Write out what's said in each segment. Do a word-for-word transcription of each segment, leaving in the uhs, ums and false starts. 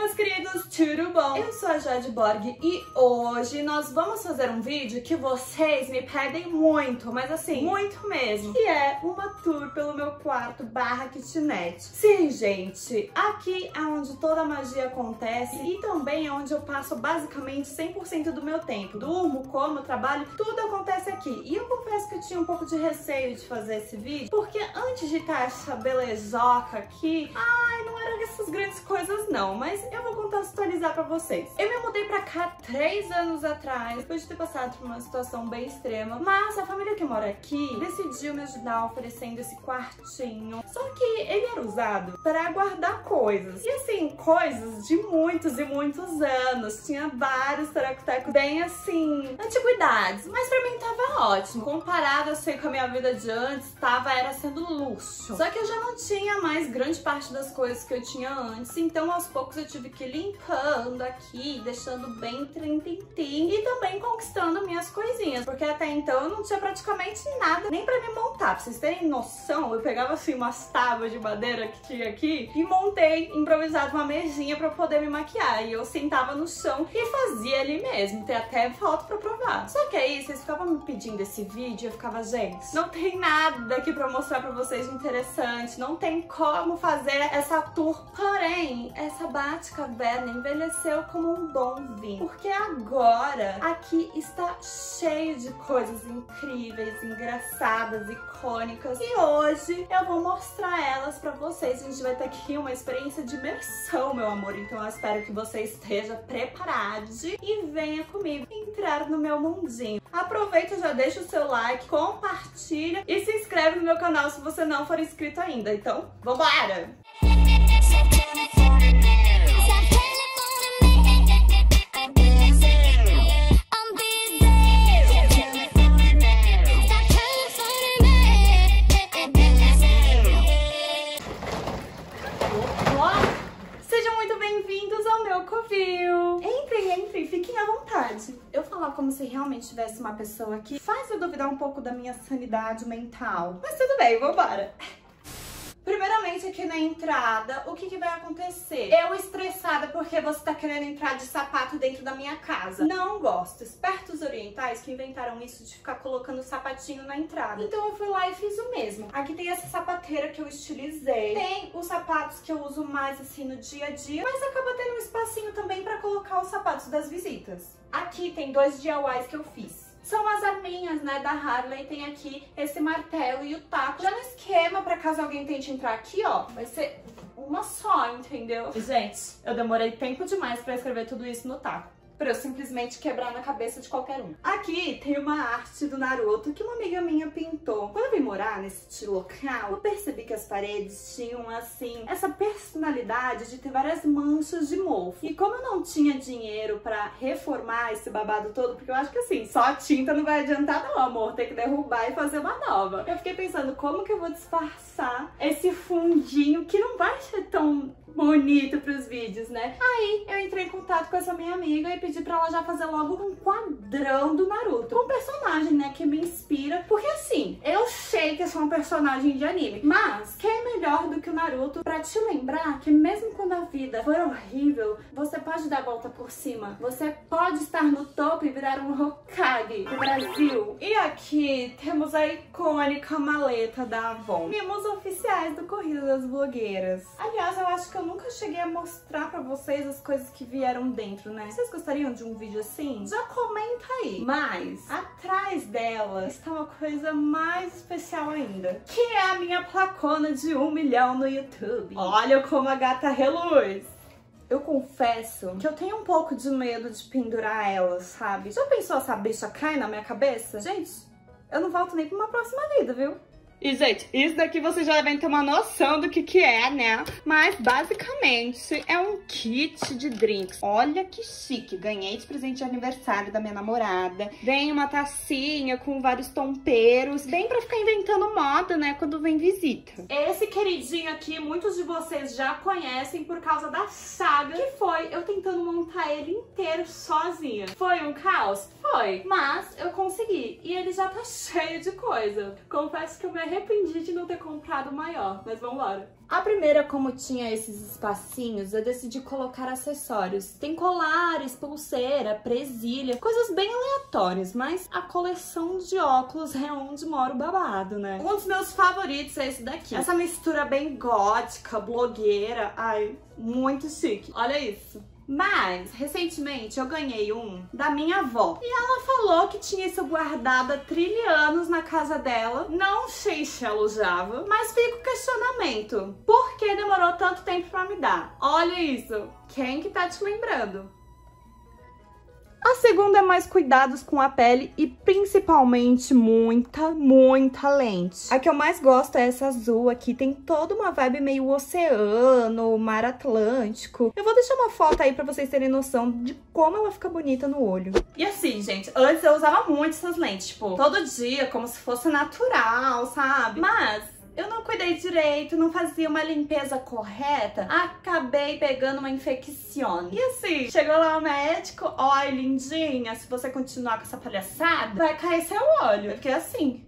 meus queridos, tudo bom? Eu sou a Jade Borg e hoje nós vamos fazer um vídeo que vocês me pedem muito, mas assim, muito mesmo, que é uma tour pelo meu quarto barra kitnet. Sim, gente, aqui é onde toda a magia acontece e também é onde eu passo basicamente cem por cento do meu tempo. Durmo, como, trabalho, tudo acontece aqui. E eu confesso que eu tinha um pouco de receio de fazer esse vídeo, porque antes de estar essa belezoca aqui, ai, não eram essas grandes coisas não, mas eu vou contextualizar pra vocês. Eu me mudei pra cá três anos atrás, depois de ter passado por uma situação bem extrema, mas a família que mora aqui decidiu me ajudar oferecendo esse quartinho. Só que ele era usado pra guardar coisas, e assim, coisas de muitos e muitos anos. Tinha vários tereco-teco bem assim, antiguidades, mas pra mim tava ótimo. Comparado assim com a minha vida de antes, tava era sendo luxo. Só que eu já não tinha mais grande parte das coisas que eu tinha antes, então aos poucos eu tive que ir limpando aqui, deixando bem trintim e também conquistando minhas coisinhas, porque até então eu não tinha praticamente nada nem pra me montar. Pra vocês terem noção, eu pegava assim umas tábuas de madeira que tinha aqui e montei improvisado uma mesinha pra poder me maquiar, e eu sentava no chão e fazia ali mesmo. Tem até foto pra provar. Só que aí vocês ficavam me pedindo esse vídeo e eu ficava, gente, não tem nada aqui pra mostrar pra vocês de interessante, não tem como fazer essa tour. Porém, essa Batcaverna envelheceu como um bom vinho, porque agora aqui está cheio de coisas incríveis, engraçadas, icônicas, e hoje eu vou mostrar elas pra vocês. A gente vai ter aqui uma experiência de imersão, meu amor, então eu espero que você esteja preparado e venha comigo entrar no meu mundinho. Aproveita, já deixa o seu like, compartilha e se inscreve no meu canal se você não for inscrito ainda. Então, vambora! Sejam muito bem-vindos ao meu covil! Entrem, entrem, fiquem à vontade. Eu falar como se realmente tivesse uma pessoa aqui faz eu duvidar um pouco da minha sanidade mental. Mas tudo bem, vambora! Primeiramente, aqui na entrada, o que que vai acontecer? Eu estressada porque você tá querendo entrar de sapato dentro da minha casa. Não gosto. Espertos orientais que inventaram isso de ficar colocando sapatinho na entrada. Então eu fui lá e fiz o mesmo. Aqui tem essa sapateira que eu estilizei. Tem os sapatos que eu uso mais assim no dia a dia, mas acaba tendo um espacinho também pra colocar os sapatos das visitas. Aqui tem dois D I Ys que eu fiz. São as arminhas, né, da Harley. Tem aqui esse martelo e o taco. Já no esquema, pra caso alguém tente entrar aqui, ó, vai ser uma só, entendeu? E, gente, eu demorei tempo demais pra escrever tudo isso no taco, pra eu simplesmente quebrar na cabeça de qualquer um. Aqui tem uma arte do Naruto que uma amiga minha pintou. Quando eu vim morar nesse local, eu percebi que as paredes tinham, assim, essa personalidade de ter várias manchas de mofo. E como eu não tinha dinheiro pra reformar esse babado todo, porque eu acho que, assim, só a tinta não vai adiantar não, amor, ter que derrubar e fazer uma nova. Eu fiquei pensando, como que eu vou disfarçar esse fundinho que não vai ser tão bonito pros vídeos, né? Aí eu entrei em contato com essa minha amiga e pedi pra ela já fazer logo um quadrão do Naruto, um personagem, né, que me inspira, porque assim, eu sei que eu sou um personagem de anime, mas quem é melhor do que o Naruto pra te lembrar que mesmo quando a vida for horrível, você pode dar a volta por cima, você pode estar no topo e virar um Hokage do Brasil. E aqui temos a icônica maleta da Avon, mimos oficiais do Corrida das Blogueiras. Aliás, eu acho que eu nunca cheguei a mostrar pra vocês as coisas que vieram dentro, né? Vocês gostariam de um vídeo assim? Já comenta aí. Mas atrás dela está uma coisa mais especial ainda, que é a minha placona de um milhão no YouTube. Olha como a gata reluz! Eu confesso que eu tenho um pouco de medo de pendurar ela, sabe? Já pensou essa bicha cai na minha cabeça? Gente, eu não volto nem pra uma próxima vida, viu? E, gente, isso daqui vocês já devem ter uma noção do que que é, né? Mas, basicamente, é um kit de drinks. Olha que chique. Ganhei de presente de aniversário da minha namorada. Vem uma tacinha com vários tomperos. Bem pra ficar inventando moda, né? Quando vem visita. Esse queridinho aqui, muitos de vocês já conhecem por causa da saga que foi eu tentando montar ele inteiro sozinha. Foi um caos? Foi. Mas eu consegui. E ele já tá cheio de coisa. Confesso que eu me arrependi de não ter comprado maior, mas vambora. A primeira, como tinha esses espacinhos, eu decidi colocar acessórios. Tem colares, pulseira, presilha, coisas bem aleatórias, mas a coleção de óculos é onde mora o babado, né? Um dos meus favoritos é esse daqui. Essa mistura bem gótica, blogueira, ai, muito chique. Olha isso. Mas, recentemente, eu ganhei um da minha avó. E ela falou que tinha isso guardado há trilhanos na casa dela. Não sei se ela usava, mas fica o questionamento. Por que demorou tanto tempo pra me dar? Olha isso. Quem que tá te lembrando? A segunda é mais cuidados com a pele e principalmente muita, muita lente. A que eu mais gosto é essa azul aqui, tem toda uma vibe meio oceano, mar Atlântico. Eu vou deixar uma foto aí pra vocês terem noção de como ela fica bonita no olho. E assim, gente, antes eu usava muito essas lentes, tipo, todo dia, como se fosse natural, sabe? Mas eu não cuidei direito, não fazia uma limpeza correta, acabei pegando uma infecção. E assim, chegou lá o médico, oi, lindinha, se você continuar com essa palhaçada, vai cair seu olho. Eu fiquei assim,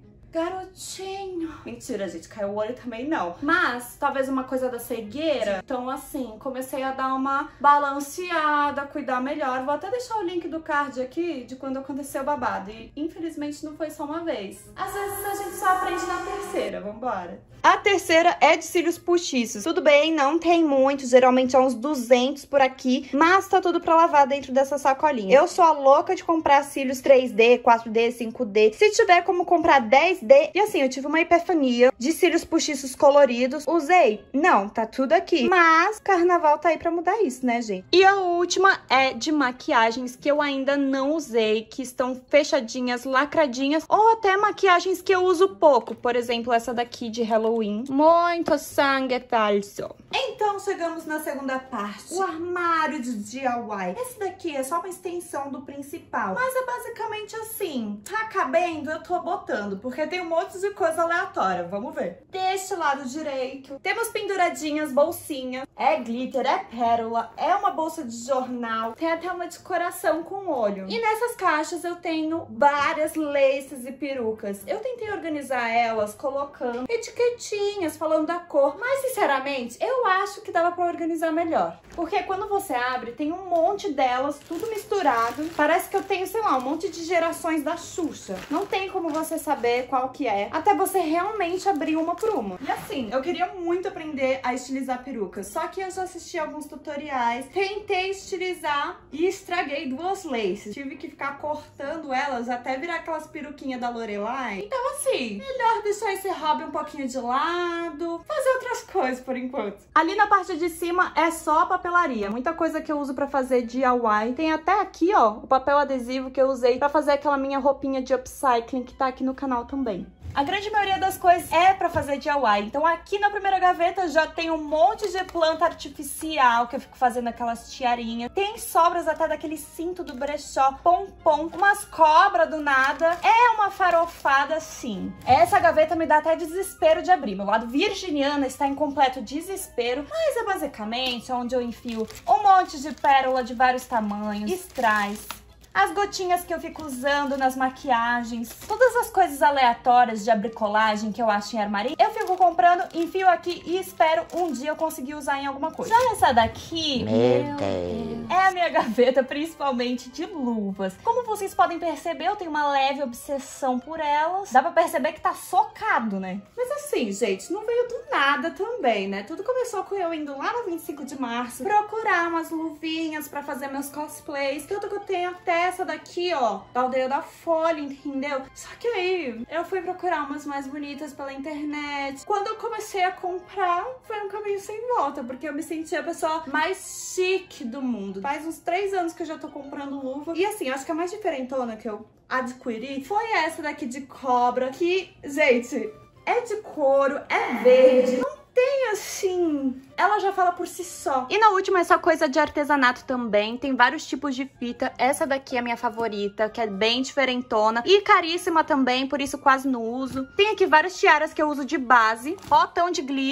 garotinho. Mentira, gente, caiu o olho também não. Mas, talvez uma coisa da cegueira. Então, assim, comecei a dar uma balanceada, cuidar melhor. Vou até deixar o link do card aqui de quando aconteceu o babado. E, infelizmente, não foi só uma vez. Às vezes a gente só aprende na terceira. Vambora. A terceira é de cílios postiços. Tudo bem, não tem muito, geralmente é uns duzentos por aqui, mas tá tudo pra lavar dentro dessa sacolinha. Eu sou a louca de comprar cílios três D, quatro D, cinco D. Se tiver como comprar dez D, e assim, eu tive uma epifania de cílios postiços coloridos. Usei? Não, tá tudo aqui. Mas carnaval tá aí pra mudar isso, né, gente? E a última é de maquiagens que eu ainda não usei, que estão fechadinhas, lacradinhas, ou até maquiagens que eu uso pouco. Por exemplo, essa daqui de Halloween. Muito sangue falso. Então chegamos na segunda parte, o armário de D I Y. Esse daqui é só uma extensão do principal, mas é basicamente assim, tá cabendo, eu tô botando, porque tem um monte de coisa aleatória, vamos ver. Deste lado direito, temos penduradinhas, bolsinha, é glitter, é pérola, é uma bolsa de jornal, tem até uma decoração com olho. E nessas caixas eu tenho várias laces e perucas. Eu tentei organizar elas colocando etiquetinhas, falando da cor, mas sinceramente, eu acho que dava pra organizar melhor. Porque quando você abre, tem um monte delas, tudo misturado. Parece que eu tenho, sei lá, um monte de gerações da Xuxa. Não tem como você saber qual que é, até você realmente abrir uma por uma. E assim, eu queria muito aprender a estilizar perucas, só que eu já assisti alguns tutoriais, tentei estilizar e estraguei duas laces. Tive que ficar cortando elas até virar aquelas peruquinhas da Lorelai. Então assim, melhor deixar esse hobby um pouquinho de lado, fazer outras coisas por enquanto. Ali na parte de cima é só papelaria, muita coisa que eu uso pra fazer D I Y. Tem até aqui, ó, o papel adesivo que eu usei pra fazer aquela minha roupinha de upcycling que tá aqui no canal também. A grande maioria das coisas é pra fazer D I Y, então aqui na primeira gaveta já tem um monte de planta artificial que eu fico fazendo aquelas tiarinhas. Tem sobras até daquele cinto do brechó, pompom, umas cobras do nada. É uma farofada sim. Essa gaveta me dá até desespero de abrir. Meu lado virginiana está em completo desespero, mas é basicamente onde eu enfio um monte de pérola de vários tamanhos, strass, as gotinhas que eu fico usando nas maquiagens, todas as coisas aleatórias de abricolagem que eu acho em armarinho, eu fico comprando, enfio aqui e espero um dia eu conseguir usar em alguma coisa. Já essa daqui, meu, meu Deus, é a minha gaveta principalmente de luvas. Como vocês podem perceber, eu tenho uma leve obsessão por elas. Dá pra perceber que tá socado, né? Mas assim, gente, não veio do nada também, né? Tudo começou com eu indo lá no vinte e cinco de março procurar umas luvinhas pra fazer meus cosplays, tanto que eu tenho até essa daqui, ó, da Aldeia da Folha, entendeu? Só que aí, eu fui procurar umas mais bonitas pela internet. Quando eu comecei a comprar, foi um caminho sem volta, porque eu me senti a pessoa mais chique do mundo. Faz uns três anos que eu já tô comprando luva. E assim, acho que a mais diferentona que eu adquiri foi essa daqui de cobra, que, gente, é de couro, é verde, não tem assim, ela já fala por si só. E na última é só coisa de artesanato também, tem vários tipos de fita. Essa daqui é a minha favorita, que é bem diferentona e caríssima também, por isso quase não uso. Tem aqui várias tiaras que eu uso de base, botão de glitter,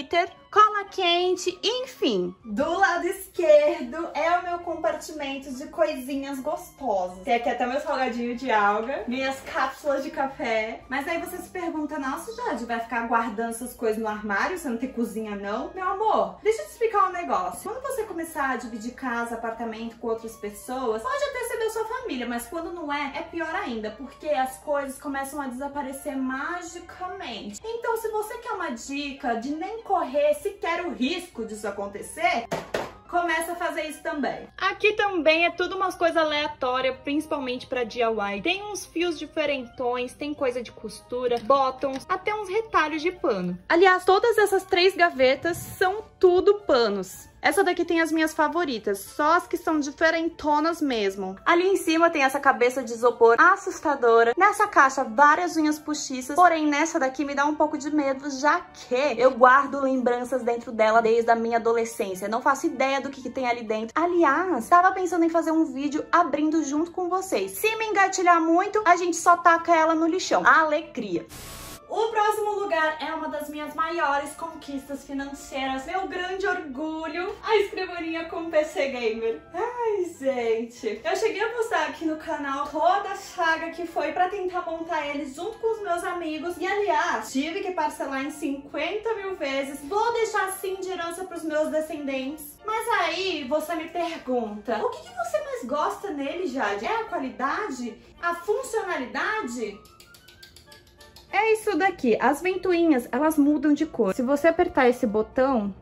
cola quente, enfim. Do lado esquerdo é o meu compartimento de coisinhas gostosas. Tem aqui até meu salgadinho de alga, minhas cápsulas de café. Mas aí você se pergunta, nossa, Jade, vai ficar guardando essas coisas no armário? Você não tem cozinha, não? Meu amor, deixa eu te explicar um negócio. Quando você começar a dividir casa, apartamento com outras pessoas, pode até ser da sua família, mas quando não é, é pior ainda, porque as coisas começam a desaparecer magicamente. Então, se você quer uma dica de nem correr sequer o risco disso acontecer, começa a fazer isso também. Aqui também é tudo umas coisas aleatórias, principalmente pra D I Y. Tem uns fios diferentões, tem coisa de costura, bottoms, até uns retalhos de pano. Aliás, todas essas três gavetas são tudo panos. Essa daqui tem as minhas favoritas, só as que são diferentonas mesmo. Ali em cima tem essa cabeça de isopor assustadora. Nessa caixa, várias unhas postiças, porém nessa daqui me dá um pouco de medo, já que eu guardo lembranças dentro dela desde a minha adolescência. Não faço ideia do que, que tem ali dentro. Aliás, tava pensando em fazer um vídeo abrindo junto com vocês. Se me engatilhar muito, a gente só taca ela no lixão. Alegria! O próximo lugar é uma das minhas maiores conquistas financeiras, meu grande orgulho, a escrivaninha com P C Gamer. Ai, gente, eu cheguei a postar aqui no canal toda a saga que foi pra tentar montar ele junto com os meus amigos. E, aliás, tive que parcelar em cinquenta mil vezes. Vou deixar assim de herança pros meus descendentes. Mas aí você me pergunta, o que, que você mais gosta nele, Jade? É a qualidade? A funcionalidade? É isso daqui, as ventoinhas, elas mudam de cor. Se você apertar esse botão,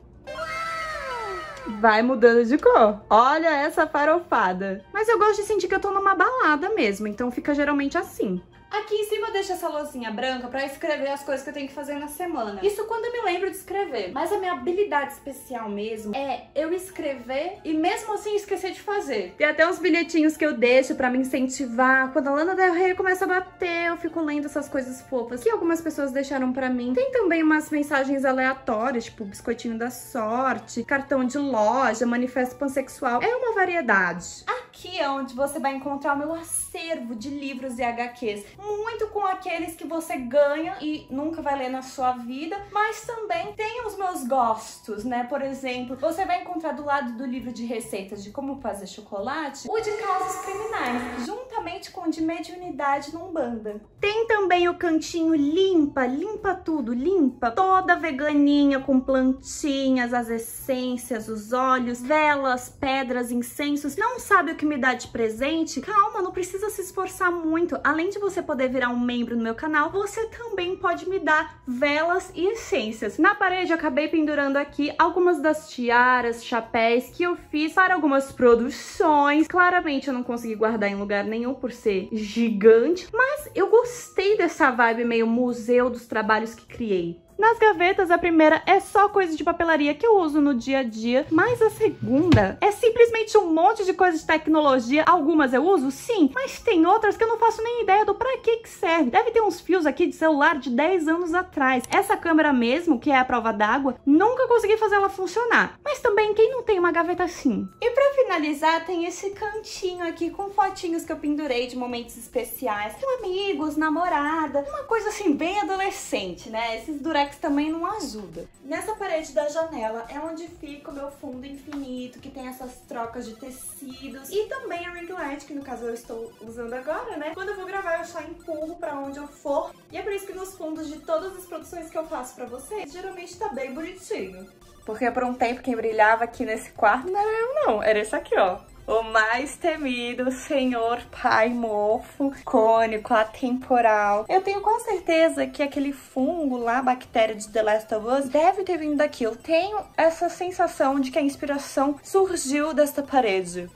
vai mudando de cor. Olha essa farofada. Mas eu gosto de sentir que eu tô numa balada mesmo, então fica geralmente assim. Aqui em cima eu deixo essa lousinha branca pra escrever as coisas que eu tenho que fazer na semana. Isso quando eu me lembro de escrever. Mas a minha habilidade especial mesmo é eu escrever e mesmo assim esquecer de fazer. Tem até uns bilhetinhos que eu deixo pra me incentivar. Quando a Lana Del Rey começa a bater, eu fico lendo essas coisas fofas que algumas pessoas deixaram pra mim. Tem também umas mensagens aleatórias, tipo biscoitinho da sorte, cartão de loja, manifesto pansexual. É uma variedade. Aqui é onde você vai encontrar o meu acervo de livros e H Qs. Muito com aqueles que você ganha e nunca vai ler na sua vida, mas também tem os meus gostos, né? Por exemplo, você vai encontrar do lado do livro de receitas de como fazer chocolate, o de casos criminais, juntamente com o de mediunidade na Umbanda. Tem também o cantinho limpa, limpa tudo, limpa, toda veganinha com plantinhas, as essências, os óleos, velas, pedras, incensos. Não sabe o que me dá de presente? Calma, não precisa se esforçar muito. Além de você poder virar um membro no meu canal, você também pode me dar velas e essências. Na parede eu acabei pendurando aqui algumas das tiaras, chapéus que eu fiz para algumas produções. Claramente eu não consegui guardar em lugar nenhum por ser gigante, mas eu gostei dessa vibe meio museu dos trabalhos que criei. Nas gavetas, a primeira é só coisa de papelaria que eu uso no dia a dia, mas a segunda é simplesmente um monte de coisa de tecnologia. Algumas eu uso, sim, mas tem outras que eu não faço nem ideia do pra que que serve. Deve ter uns fios aqui de celular de dez anos atrás. Essa câmera mesmo, que é a prova d'água, nunca consegui fazer ela funcionar. Mas também, quem não tem uma gaveta assim? E pra finalizar, tem esse cantinho aqui com fotinhos que eu pendurei de momentos especiais. Com amigos, namorada, uma coisa assim bem adolescente, né? Esses durex também não ajuda. Nessa parede da janela é onde fica o meu fundo infinito, que tem essas trocas de tecidos e também a ring light, que no caso eu estou usando agora, né? Quando eu vou gravar eu só empurro pra onde eu for, e é por isso que nos fundos de todas as produções que eu faço pra vocês, geralmente tá bem bonitinho. Porque por um tempo quem brilhava aqui nesse quarto não era eu não, era esse aqui, ó. O mais temido senhor pai mofo, cônico, atemporal. Eu tenho com certeza que aquele fungo lá, bactéria de The Last of Us, deve ter vindo daqui. Eu tenho essa sensação de que a inspiração surgiu desta parede.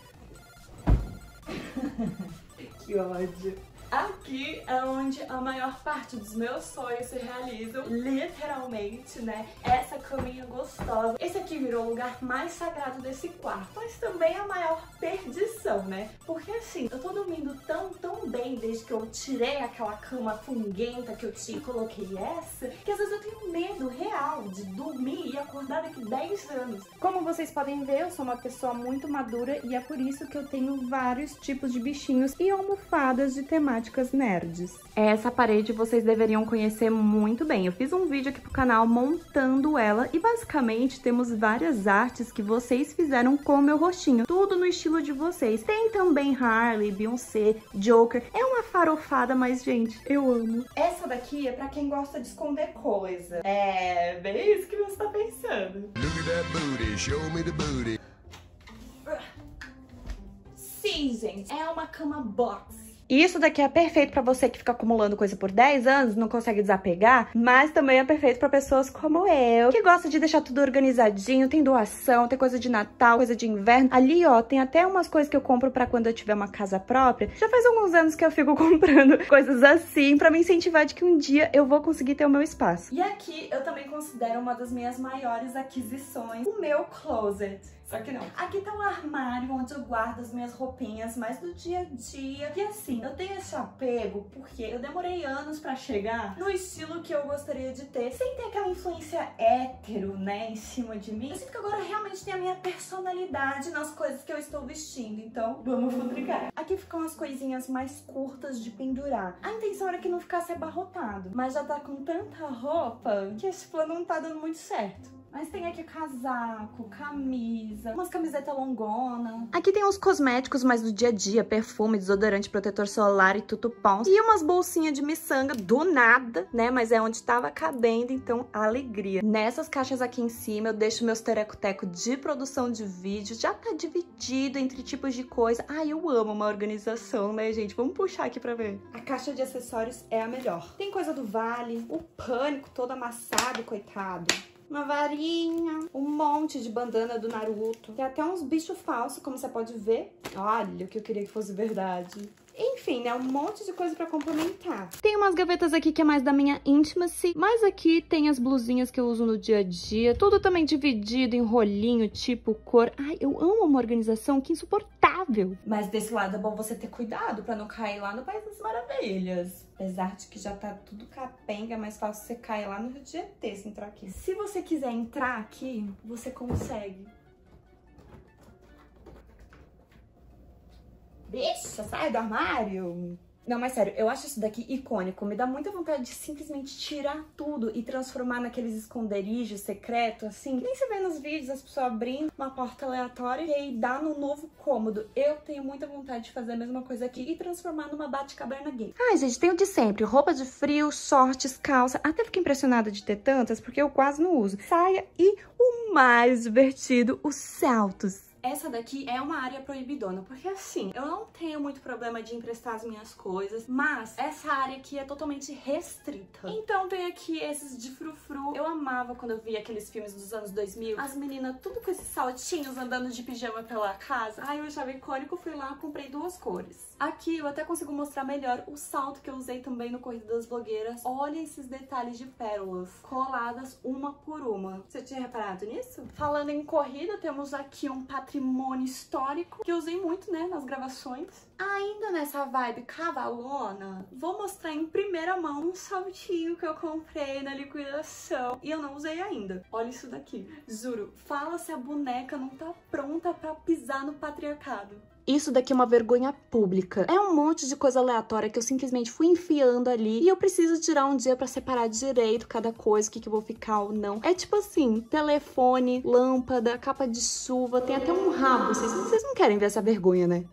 Que ódio. Aqui é onde a maior parte dos meus sonhos se realizam, literalmente, né? Essa caminha gostosa. Esse aqui virou o lugar mais sagrado desse quarto, mas também a maior perdição, né? Porque assim, eu tô dormindo tão, tão bem desde que eu tirei aquela cama funguenta que eu tinha e coloquei essa, que às vezes eu tenho medo real de dormir e acordar daqui dez anos. Como vocês podem ver, eu sou uma pessoa muito madura e é por isso que eu tenho vários tipos de bichinhos e almofadas de temática temáticas nerds. Essa parede vocês deveriam conhecer muito bem. Eu fiz um vídeo aqui pro canal montando ela e basicamente temos várias artes que vocês fizeram com o meu rostinho. Tudo no estilo de vocês. Tem também Harley, Beyoncé, Joker. É uma farofada, mas gente, eu amo. Essa daqui é pra quem gosta de esconder coisa. É bem isso que você tá pensando. Look at that booty, show me the booty. Sim, gente, é uma cama box. Isso daqui é perfeito pra você que fica acumulando coisa por dez anos, não consegue desapegar, mas também é perfeito pra pessoas como eu, que gosta de deixar tudo organizadinho, tem doação, tem coisa de Natal, coisa de inverno. Ali, ó, tem até umas coisas que eu compro pra quando eu tiver uma casa própria. Já faz alguns anos que eu fico comprando coisas assim pra me incentivar de que um dia eu vou conseguir ter o meu espaço. E aqui eu também considero uma das minhas maiores aquisições, o meu closet. Só que não. Aqui tá um armário onde eu guardo as minhas roupinhas mais do dia a dia. E assim, eu tenho esse apego porque eu demorei anos pra chegar no estilo que eu gostaria de ter, sem ter aquela influência hétero, né, em cima de mim. Eu sinto que agora realmente tem a minha personalidade nas coisas que eu estou vestindo, então vamos futricar. Aqui ficam as coisinhas mais curtas de pendurar. A intenção era que não ficasse abarrotado, mas já tá com tanta roupa que esse plano não tá dando muito certo. Mas tem aqui casaco, camisa, umas camisetas longonas. Aqui tem uns cosméticos mais do dia a dia, perfume, desodorante, protetor solar e tutupons. E umas bolsinhas de miçanga do nada, né? Mas é onde tava cabendo, então alegria. Nessas caixas aqui em cima eu deixo meus tereco-teco de produção de vídeo. Já tá dividido entre tipos de coisa. Ai, eu amo uma organização, né, gente? Vamos puxar aqui pra ver. A caixa de acessórios é a melhor. Tem coisa do Vale, o Pânico todo amassado, coitado. Uma varinha, um monte de bandana do Naruto. Tem até uns bichos falsos, como você pode ver. Olha, o que eu queria que fosse verdade. Enfim, né? Um monte de coisa pra complementar. Tem umas gavetas aqui que é mais da minha intimacy, mas aqui tem as blusinhas que eu uso no dia a dia. Tudo também dividido em rolinho, tipo cor. Ai, eu amo uma organização que insuportável. Mas desse lado é bom você ter cuidado pra não cair lá no País das Maravilhas. Apesar de que já tá tudo capenga, é mais fácil você cair lá no Rio de Janeiro se entrar aqui. Se você quiser entrar aqui, você consegue. Bicha, sai do armário! Não, mas sério, eu acho isso daqui icônico. Me dá muita vontade de simplesmente tirar tudo e transformar naqueles esconderijos secretos, assim. Que nem se vê nos vídeos, as pessoas abrindo uma porta aleatória e aí dá no novo cômodo. Eu tenho muita vontade de fazer a mesma coisa aqui e transformar numa Batcaverna gay. Ai, gente, tem o de sempre. Roupa de frio, shorts, calça. Até fiquei impressionada de ter tantas, porque eu quase não uso. Saia e o mais divertido, os saltos. Essa daqui é uma área proibidona, porque assim, eu não tenho muito problema de emprestar as minhas coisas, mas essa área aqui é totalmente restrita. Então tem aqui esses de frufru. Eu amava quando eu via aqueles filmes dos anos dois mil, as meninas tudo com esses saltinhos andando de pijama pela casa. Ai, eu achava icônico, fui lá, comprei duas cores. Aqui eu até consigo mostrar melhor o salto que eu usei também no Corrida das Blogueiras. Olha esses detalhes de pérolas, coladas uma por uma. Você tinha reparado nisso? Falando em corrida, temos aqui um patrimônio histórico que eu usei muito, né, nas gravações. Ainda nessa vibe cavalona, vou mostrar em primeira mão um saltinho que eu comprei na liquidação e eu não usei ainda. Olha isso daqui. Juro, fala se a boneca não tá pronta pra pisar no patriarcado. Isso daqui é uma vergonha pública. É um monte de coisa aleatória que eu simplesmente fui enfiando ali e eu preciso tirar um dia pra separar direito cada coisa, o que que eu vou ficar ou não. É tipo assim, telefone, lâmpada, capa de chuva, tem até um rabo. Vocês, vocês não querem ver essa vergonha, né?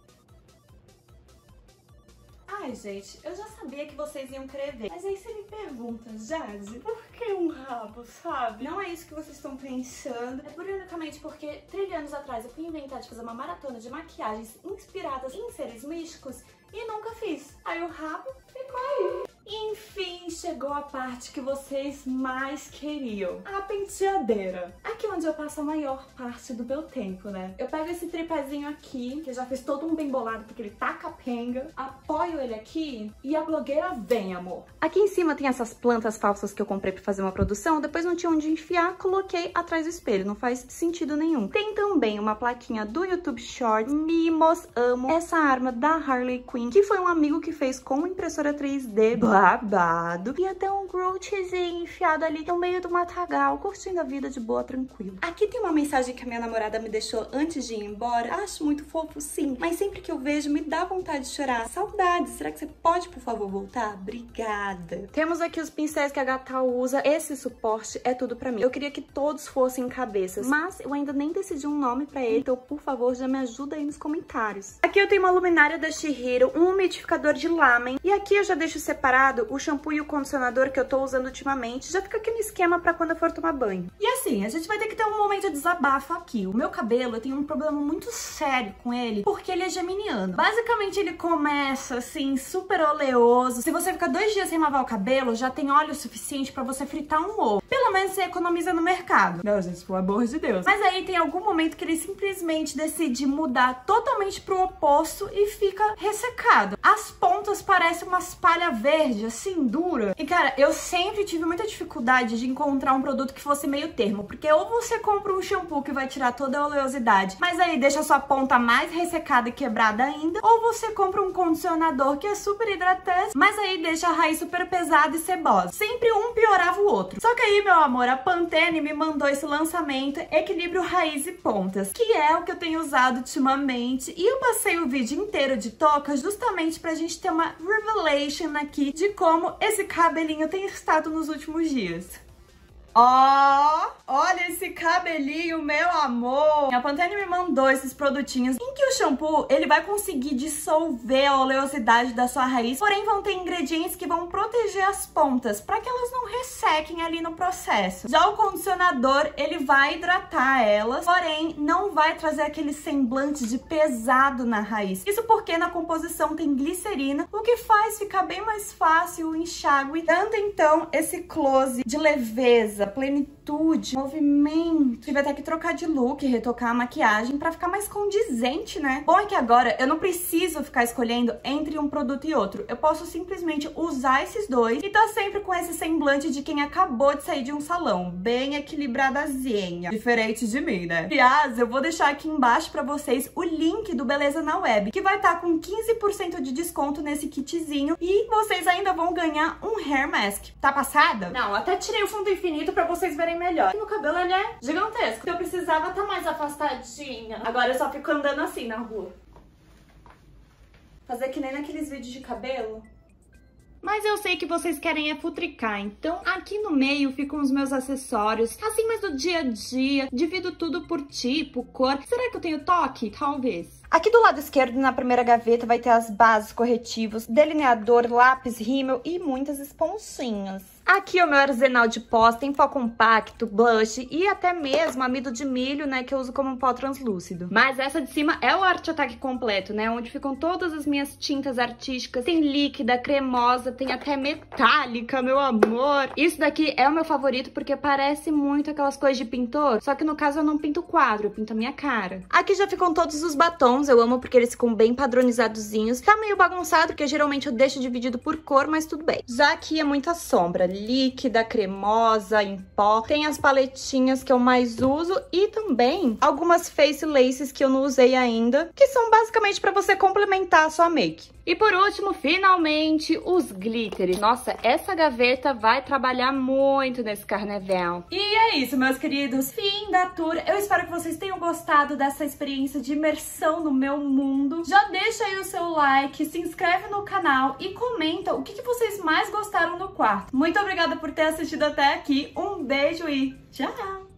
Ai, gente, eu já sabia que vocês iam querer ver. Mas aí você me pergunta, Jade, por que um rabo, sabe? Não é isso que vocês estão pensando. É unicamente porque trinta anos atrás eu fui inventar de fazer uma maratona de maquiagens inspiradas em seres místicos e nunca fiz. Aí o rabo ficou aí. Enfim, chegou a parte que vocês mais queriam. A penteadeira. Aqui onde eu passo a maior parte do meu tempo, né? Eu pego esse tripézinho aqui, que eu já fiz todo um bem bolado porque ele tá capenga. Apoio ele aqui e a blogueira vem, amor. Aqui em cima tem essas plantas falsas que eu comprei pra fazer uma produção. Depois não tinha onde enfiar, coloquei atrás do espelho. Não faz sentido nenhum. Tem também uma plaquinha do YouTube Short. Mimos, amo. Essa arma da Harley Quinn, que foi um amigo que fez com impressora três D. babado. E até um Grootzinho enfiado ali no meio do matagal, curtindo a vida de boa, tranquilo. Aqui tem uma mensagem que a minha namorada me deixou antes de ir embora. Acho muito fofo, sim, mas sempre que eu vejo me dá vontade de chorar. Saudades. Será que você pode, por favor, voltar? Obrigada. Temos aqui os pincéis que a Gata usa. Esse suporte é tudo pra mim. Eu queria que todos fossem cabeças, mas eu ainda nem decidi um nome pra ele, então, por favor, já me ajuda aí nos comentários. Aqui eu tenho uma luminária da Chihiro, um umidificador de lamen, e aqui eu já deixo separado o shampoo e o condicionador que eu tô usando ultimamente. Já fica aqui no esquema pra quando eu for tomar banho. E assim, a gente vai ter que ter um momento de desabafo aqui. O meu cabelo, eu tenho um problema muito sério com ele, porque ele é geminiano. Basicamente, ele começa assim, super oleoso. Se você ficar dois dias sem lavar o cabelo, já tem óleo suficiente pra você fritar um ovo. Pelo menos você economiza no mercado. Não, gente, pelo amor de Deus. Mas aí tem algum momento que ele simplesmente decide mudar totalmente pro oposto e fica ressecado. As pontas parecem umas palhas verdes, assim, dura. E cara, eu sempre tive muita dificuldade de encontrar um produto que fosse meio termo, porque ou você compra um shampoo que vai tirar toda a oleosidade, mas aí deixa a sua ponta mais ressecada e quebrada ainda, ou você compra um condicionador que é super hidratante, mas aí deixa a raiz super pesada e cebosa. Sempre um piorava o outro. Só que aí, meu amor, a Pantene me mandou esse lançamento Equilíbrio Raiz e Pontas, que é o que eu tenho usado ultimamente, e eu passei o vídeo inteiro de toca justamente pra gente ter uma revelation aqui de como esse cabelinho tem estado nos últimos dias. Ó, oh, olha esse cabelinho, meu amor. A Pantene me mandou esses produtinhos em que o shampoo, ele vai conseguir dissolver a oleosidade da sua raiz, porém vão ter ingredientes que vão proteger as pontas, para que elas não ressequem ali no processo. Já o condicionador, ele vai hidratar elas, porém não vai trazer aquele semblante de pesado na raiz. Isso porque na composição tem glicerina, o que faz ficar bem mais fácil o enxágue, dando então esse close de leveza, plenitude, movimento. Tive até que trocar de look, retocar a maquiagem pra ficar mais condizente, né? Bom é que agora eu não preciso ficar escolhendo entre um produto e outro. Eu posso simplesmente usar esses dois e tá sempre com esse semblante de quem acabou de sair de um salão, bem equilibradazinha. Diferente de mim, né? Aliás, eu vou deixar aqui embaixo pra vocês o link do Beleza na Web, que vai estar com quinze por cento de desconto nesse kitzinho e vocês ainda vão ganhar um hair mask. Tá passada? Não, até tirei o fundo infinito pra vocês verem melhor. E meu cabelo, ele é gigantesco. Eu precisava estar mais afastadinha. Agora eu só fico andando assim na rua. Fazer que nem naqueles vídeos de cabelo. Mas eu sei que vocês querem é futricar, então aqui no meio ficam os meus acessórios, assim, mas do dia a dia, divido tudo por tipo, cor. Será que eu tenho toque? Talvez. Aqui do lado esquerdo, na primeira gaveta, vai ter as bases, corretivos, delineador, lápis, rímel e muitas esponjinhas. Aqui o meu arsenal de pós, tem pó compacto, blush e até mesmo amido de milho, né, que eu uso como pó translúcido. Mas essa de cima é o Art Attack completo, né, onde ficam todas as minhas tintas artísticas. Tem líquida, cremosa, tem até metálica, meu amor. Isso daqui é o meu favorito porque parece muito aquelas coisas de pintor, só que no caso eu não pinto quadro, eu pinto a minha cara. Aqui já ficam todos os batons, eu amo porque eles ficam bem padronizadozinhos. Tá meio bagunçado, porque geralmente eu deixo dividido por cor, mas tudo bem. Já aqui é muita sombra, líquida, cremosa, em pó. Tem as paletinhas que eu mais uso e também algumas face laces que eu não usei ainda, que são basicamente pra você complementar a sua make. E por último, finalmente, os glitters. Nossa, essa gaveta vai trabalhar muito nesse carnaval. E é isso, meus queridos. Fim da tour. Eu espero que vocês tenham gostado dessa experiência de imersão no meu mundo. Já deixa aí o seu like, se inscreve no canal e comenta o que, que vocês mais gostaram no quarto. Muito obrigada por ter assistido até aqui. Um beijo e tchau!